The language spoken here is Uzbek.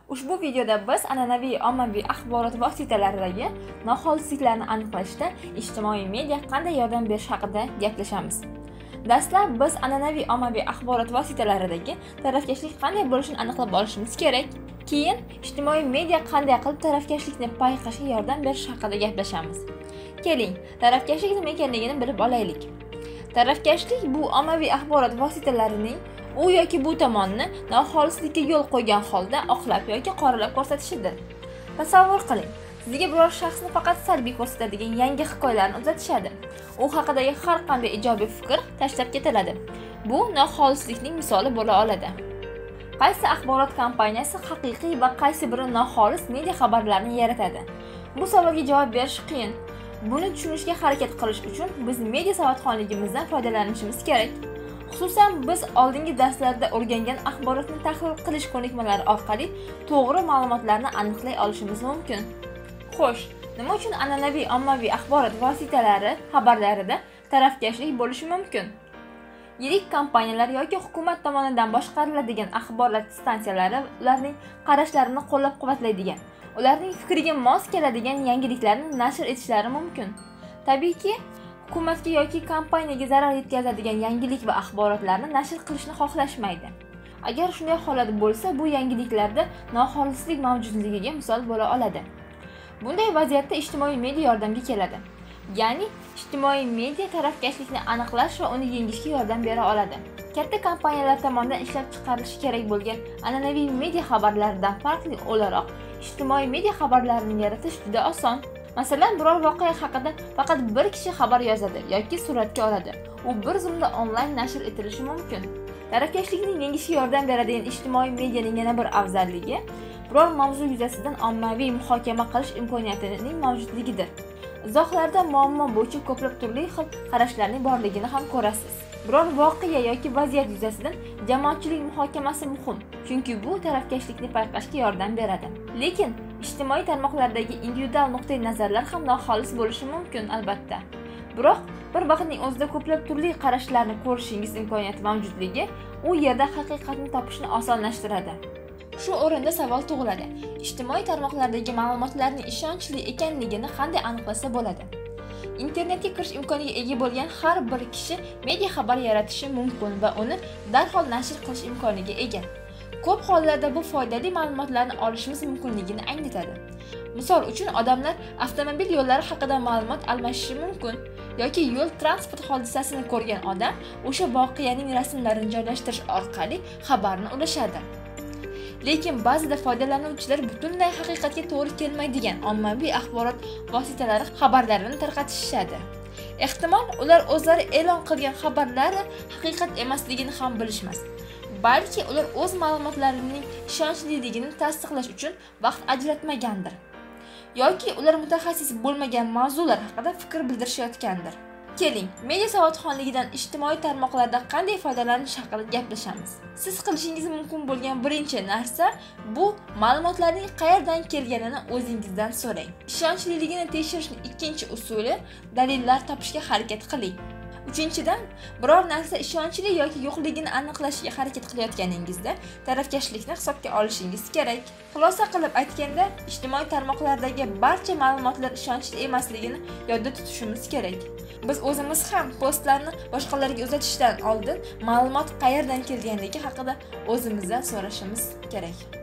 Ushbu videoda biz an'anaviy ommaviy axborot vositalaridagi noxolisliklarni aniqlashda ijtimoiy media qanday yordam berish haqida gaplashamiz. Dastlab biz an'anaviy ommaviy axborot vositalaridagi tarafkashlik qanday bo'lishini aniqlab olishimiz kerak. Keyin ijtimoiy media qanday qilib tarafkashlikni payqashga yordam berish haqida gaplashamiz. Keling, tarafkashlik nima ekanligini bilib olaylik. Tarafkashlik bu ommaviy axborot vositalarining u yoki bu tomonni noxolislikka yo'l qo'ygan holda oqlab yoki qoralab ko'rsatishidir. Tasavvur qiling, sizga biror shaxsni faqat salbiy ko'rsatadigan yangi hikoyalarni uzatishadi. U haqidagi har qanday ijobiy fikr tashlab ketiladi. Bu noxolislikning misoli bo'la oladi. Qaysi axborot kompaniyasi haqiqiy va qaysi biri noxolis media xabarlarni yaratadi? Bu savolga javob berish qiyin. Buni tushunishga harakat qilish uchun biz media savodxonligimizdan foydalanishimiz kerak. Xususan biz oldingi darslarda o'rgangan axborotni tahlil qilish ko'nikmalari orqali to'g'ri ma'lumotlarni aniqlay olishimiz mumkin. Xo'sh, nima uchun an'anaviy ommaviy axborot vositalari xabarlarida tarafkashlik bo'lishi mumkin? Yirik kompaniyalar yoki hukumat tomonidan boshqariladigan axborot stansiyalari ularning qarashlarini qo'llab-quvvatlaydigan, ularning fikriga mos keladigan yangiliklarni nashr etishlari mumkin. Tabiiyki, hukumatga yoki kompaniyaga zarar yetkazadigan yangilik va axborotlarni nashr qilishni xohlashmaydi. Agar shunday holat bo'lsa, bu yangiliklarda noxolislik mavjudligiga misol bo'la oladi. Bunday vaziyatda ijtimoiy media yordamga keladi. Ya'ni ijtimoiy media tarafkashlikni aniqlash va uni yengishga yordam bera oladi. Katta kompaniyalar tomonidan ishlab chiqarilishi kerak bo'lgan an'anaviy media xabarlaridan farqli o'laroq, ijtimoiy media xabarlarini yaratish juda oson. Masalan, biror voqea haqida faqat bir kishi xabar yozadi yoki suratga oladi. U bir zumda onlayn nashr etilishi mumkin. Tarafkashlikning yengishiga yordam beradigan ijtimoiy medianing yana bir afzalligi biror mavzu yuzasidan ommaviy muhokama qilish imkoniyatining mavjudligidir. Izohlarda muammo bo'yicha ko'plab turli xil qarashlarning borligini ham ko'rasiz. Biror voqea yoki vaziyat yuzasidan jamoatchilik muhokamasi muhim, chunki bu tarafkashlikni payqashga yordam beradi. Lekin ijtimoiy tarmoqlardagi individual nuqtai nazarlar ham noxolis bo'lishi mumkin, albatta. Biroq bir vaqtning o'zida ko'plab turli qarashlarni ko'rishingiz imkoniyati mavjudligi u yerda haqiqatni topishni osonlashtiradi. Shu o'rinda savol tug'iladi. Ijtimoiy tarmoqlardagi ma'lumotlarning ishonchli ekanligini qanday aniqlasa bo'ladi? Internetga kirish imkoniga ega bo'lgan har bir kishi media xabar yaratishi mumkin va uni darhol nashr qilish imkoniga ega. Ko'p hollarda bu foydali ma'lumotlarni olishimiz mumkinligini anglatadi. Misol uchun, odamlar avtomobil yo'llari haqida ma'lumot almashishi mumkin yoki yo'l transport hodisasini ko'rgan odam o'sha voqeaning rasmlarini joylashtirish orqali xabarni ulashadi. Lekin ba'zida foydalanuvchilar butunlay haqiqatga to'g'ri kelmaydigan ommaviy axborot vositalari xabarlarini tarqatishadi. Ehtimol ular o'zlari e'lon qilgan xabarlari haqiqat emasligini ham bilishmas. Balki ular o'z ma'lumotlarining ishonchliligini tasdiqlash uchun vaqt ajratmagandir. Yoki ular mutaxassis bo'lmagan mavzular haqida fikr bildirishayotgandir. Keling, media savodxonligidan ijtimoiy tarmoqlarda qanday foydalanish haqida gaplashamiz. Siz qilishingiz mumkin bo'lgan birinchi narsa bu ma'lumotlarning qayerdan kelganini o'zingizdan so'rang. Ishonchliligini tekshirishning ikkinchi usuli dalillar topishga harakat qiling. Uchinchidan, biror narsa ishonchli yoki yo'qligini aniqlashga harakat qilayotganingizda tarafkashlikni hisobga olishingiz kerak. Xulosa qilib aytganda, ijtimoiy tarmoqlardagi barcha ma'lumotlar ishonchli emasligini yodda tutishimiz kerak. Biz o'zimiz ham postlarni boshqalarga uzatishdan oldin ma'lumot qayerdan kelganligi haqida o'zimizdan so'rashimiz kerak.